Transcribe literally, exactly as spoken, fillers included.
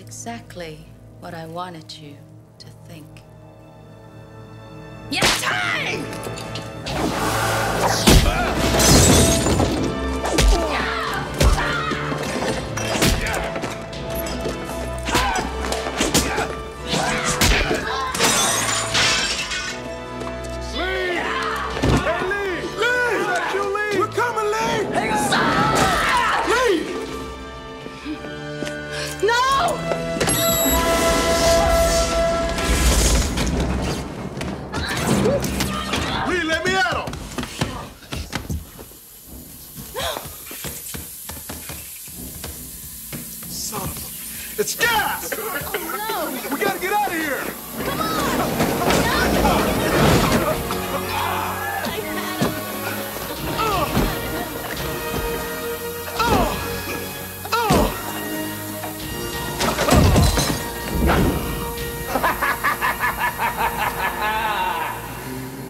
exactly what I wanted you to think. Your time! It's gas! Oh, no! We gotta get out of here! Come on!